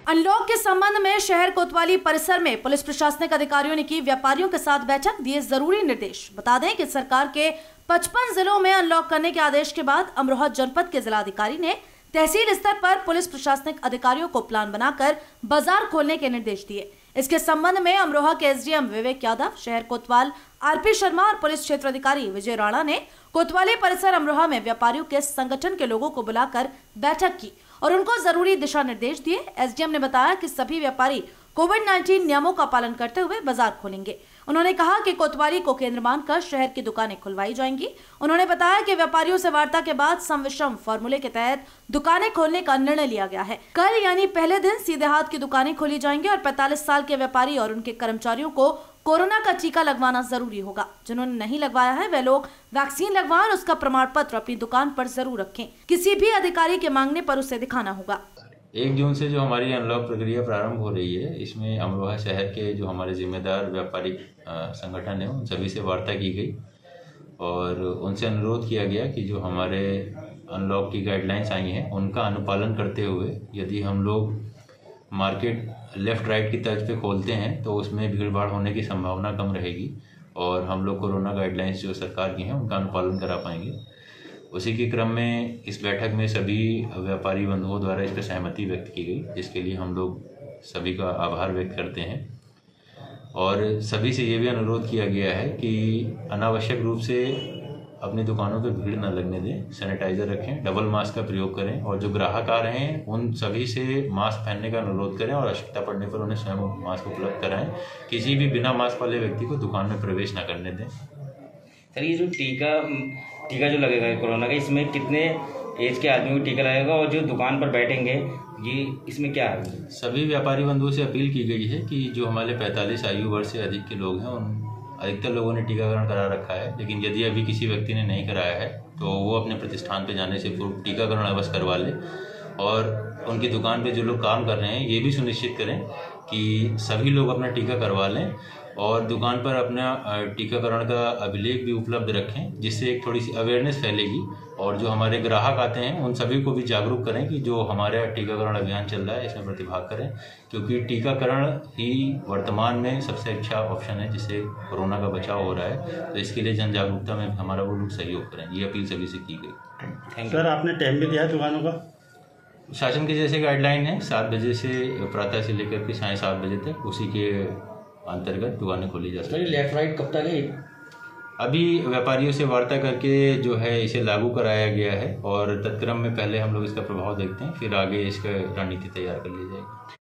Unlock के संबंध में शहर कोतवाली परिसर में पुलिस प्रशासनिक अधिकारियों ने की व्यापारियों के साथ बैठक, दिए जरूरी निर्देश। बता दें कि सरकार के 55 जिलों में अनलॉक करने के आदेश के बाद अमरोहा जनपद के जिलाधिकारी ने तहसील स्तर पर पुलिस प्रशासनिक अधिकारियों को प्लान बनाकर बाजार खोलने के निर्देश दिए। इसके संबंध में अमरोहा के एसडीएम विवेक यादव, शहर कोतवाल आरपी शर्मा और पुलिस क्षेत्र अधिकारी विजय राणा ने कोतवाली परिसर अमरोहा में व्यापारियों के संगठन के लोगों को बुलाकर बैठक की और उनको जरूरी दिशा निर्देश दिए। एसडीएम ने बताया कि सभी व्यापारी कोविड-19 नियमों का पालन करते हुए बाजार खोलेंगे। उन्होंने कहा कि कोतवाली को केंद्र मानकर शहर की दुकानें खुलवाई जाएंगी। उन्होंने बताया कि व्यापारियों से वार्ता के बाद सम विषम फॉर्मूले के तहत दुकानें खोलने का निर्णय लिया गया है। कल यानी पहले दिन सीधे हाथ की दुकानें खोली जाएंगी और 45 साल के व्यापारी और उनके कर्मचारियों को कोरोना का टीका लगवाना जरूरी होगा। जिन्होंने नहीं लगवाया है वे लोग वैक्सीन लगवाएं और उसका प्रमाण पत्र अपनी दुकान पर जरूर रखें। किसी भी अधिकारी के मांगने पर उसे दिखाना होगा। 1 जून से जो हमारी अनलॉक प्रक्रिया प्रारंभ हो रही है, इसमें अमरोहा शहर के जो हमारे जिम्मेदार व्यापारिक संगठन है उन सभी से वार्ता की गई और उनसे अनुरोध किया गया कि जो हमारे अनलॉक की गाइडलाइंस आई हैं उनका अनुपालन करते हुए यदि हम लोग मार्केट लेफ्ट राइट की तर्ज पे खोलते हैं तो उसमें भीड़ भाड़ होने की संभावना कम रहेगी और हम लोग कोरोना गाइडलाइंस जो सरकार की हैं उनका अनुपालन करा पाएंगे। उसी के क्रम में इस बैठक में सभी व्यापारी बंधुओं द्वारा इस पर सहमति व्यक्त की गई, जिसके लिए हम लोग सभी का आभार व्यक्त करते हैं और सभी से ये भी अनुरोध किया गया है कि अनावश्यक रूप से अपनी दुकानों पर भीड़ न लगने दें, सैनिटाइजर रखें, डबल मास्क का प्रयोग करें और जो ग्राहक आ रहे हैं उन सभी से मास्क पहनने का अनुरोध करें और आवश्यकता पड़ने पर उन्हें स्वयं मास्क उपलब्ध कराएं। किसी भी बिना मास्क वाले व्यक्ति को दुकान में प्रवेश न करने दें। सर, ये जो टीका जो लगेगा कोरोना का, इसमें कितने एज के आदमी को टीका लगेगा और जो दुकान पर बैठेंगे ये इसमें क्या है? सभी व्यापारी बंधुओं से अपील की गई है कि जो हमारे 45 आयु वर्ष से अधिक के लोग हैं उन अधिकतर लोगों ने टीकाकरण करा रखा है, लेकिन यदि अभी किसी व्यक्ति ने नहीं कराया है तो वो अपने प्रतिष्ठान पे जाने से पूर्व टीकाकरण अवश्य करवा ले और उनकी दुकान पे जो लोग काम कर रहे हैं ये भी सुनिश्चित करें कि सभी लोग अपना टीका करवा लें और दुकान पर अपना टीकाकरण का अभिलेख भी उपलब्ध रखें, जिससे एक थोड़ी सी अवेयरनेस फैलेगी और जो हमारे ग्राहक आते हैं उन सभी को भी जागरूक करें कि जो हमारा टीकाकरण अभियान चल रहा है इसमें प्रतिभाग करें, क्योंकि टीकाकरण ही वर्तमान में सबसे अच्छा ऑप्शन है जिससे कोरोना का बचाव हो रहा है। तो इसके लिए जन जागरूकता में हमारा वो लोग सहयोग करें, ये अपील सभी से की गई। सर, आपने टाइम भी दिया है दुकानों का? शासन के जैसे गाइडलाइन है 7 बजे से प्रातः से लेकर के साढ़े 7 बजे तक, उसी के अंतर्गत दुकानें खोली जा सकती है। लेफ्ट राइट कब तक है? अभी व्यापारियों से वार्ता करके जो है इसे लागू कराया गया है और तत्क्रम में पहले हम लोग इसका प्रभाव देखते हैं, फिर आगे इसका रणनीति तैयार कर ली जाएगी।